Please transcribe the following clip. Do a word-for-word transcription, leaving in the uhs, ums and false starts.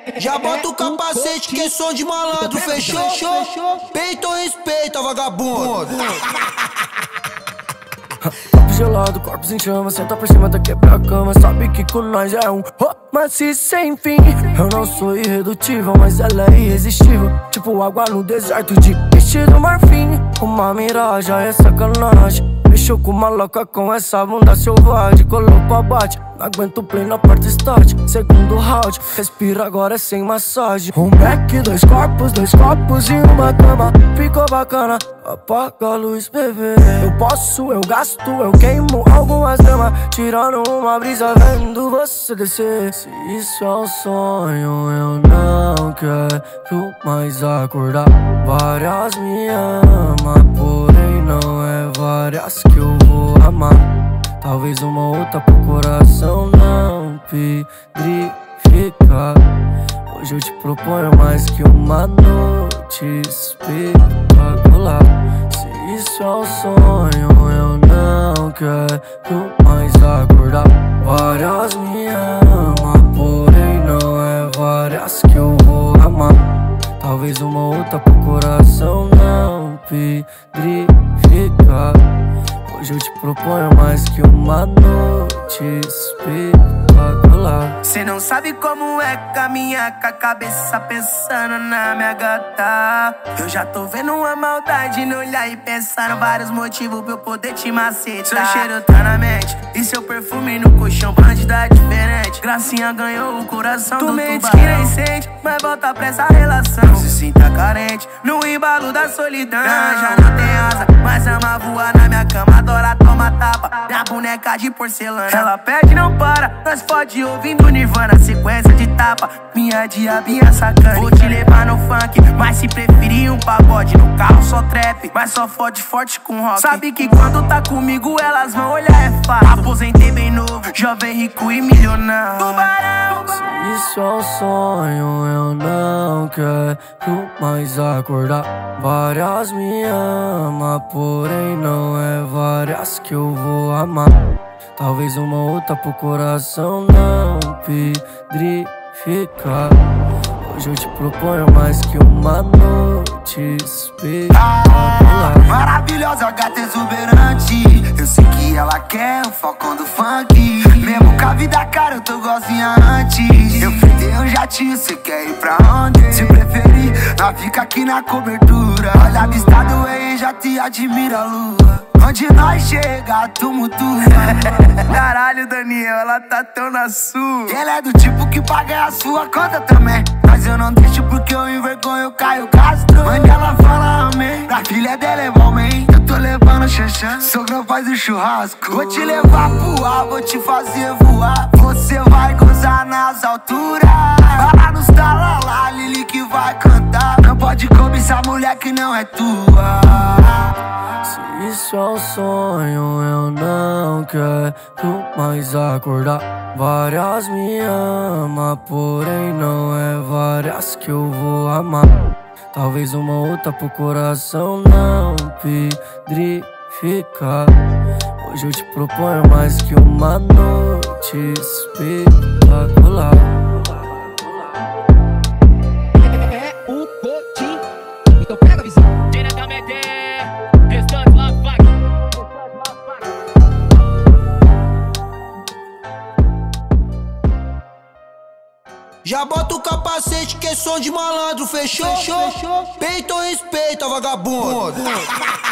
Já bota o capacete que é som de malandro, fechou? Peito ou respeita, vagabundo? Papo gelado, corpos em chama, senta por cima da quebra-cama. Sabe que com nós é um romance sem fim. Eu não sou irredutível, mas ela é irresistível. Tipo água no deserto de vestido marfim. Uma miragem é sacanagem. Mexeu com uma louca com essa bunda selvagem. Colocou abate, não aguento play na porta start. Segundo round, respira agora é sem massagem. Um back, dois corpos, dois copos e uma cama. Ficou bacana, apaga a luz, bebê. Eu posso, eu gasto, eu queimo algumas damas. Tirando uma brisa, vendo você descer. Se isso é um sonho, eu não quero mais acordar. Várias me amam, porém não é várias que eu vou amar. Talvez uma outra pro coração não pedrificar. Hoje eu te proponho mais que uma noite espetacular. Se isso é um sonho, eu não quero mais acordar. Várias me amam, porém não é várias que eu vou amar. Talvez uma outra pro coração não pedrificar. Hoje eu te proponho mais que uma noite espetacular. Cê não sabe como é caminhar com a cabeça pensando na minha gata. Eu já tô vendo uma maldade no olhar e pensando vários motivos pra eu poder te macetar. Seu cheiro tá na mente e seu perfume no colchão, bandida diferente. Gracinha ganhou o coração tu do tubarão. Tu mente que nem sente, mas volta pra essa relação. Não se sinta carente no embalo da solidão. Não, já não tem asa, mas ama voar na minha cama. Adora toma tapa, minha boneca de porcelana. Ela pede não para, nós fode ouvindo Nirvana. Sequência de tapa, minha diabinha sacana. Vou te levar no funk, mas se preferir um pagode. No carro só trap, mas só fode forte com rock. Sabe que quando tá comigo elas vão olhar é fato. Aposentei bem novo, jovem rico e milionário. Tubarão! Se isso é um sonho, eu não quero mais acordar. Várias me amam, porém não é várias que eu vou amar. Talvez uma outra pro coração não pedrificar. Hoje eu te proponho mais que uma noite espetacular. Maravilhosa, gata exuberante. Eu sei que ela quer o falcão do funk. Mesmo com a vida cara, eu tô igualzinha antes. Eu fritei um jatinho, cê quer ir pra onde? Se preferir, nós fica aqui na cobertura. Olha a vista do rei, já te admira a lua. Onde nós chega, tumultua. Caralho, Daniel, ela tá tão na sua. Ela é do tipo que paga a sua conta também. Mas eu não deixo porque eu envergonho o Caio Castro. Mãe dela fala amém, pra filha dela é bom, man. Eu tô levando xanxã, sogro faz o churrasco. Vou te levar pro ar, vou te fazer voar. Você vai gozar nas alturas. Vai lá nos talalá, Lili que vai cantar. Não pode cobiçar mulher que não é tua. Se isso é um sonho, eu não quero mais acordar. Várias me amam, porém não é várias que eu vou amar. Talvez uma outra pro coração não pedrificar. Hoje eu te proponho mais que uma noite espetacular. É o Coutinho, então pega a visão. Diretamente, restante lá, vai. Já bota o capacete que é som de malandro, fechou? Peito ou respeita, vagabundo?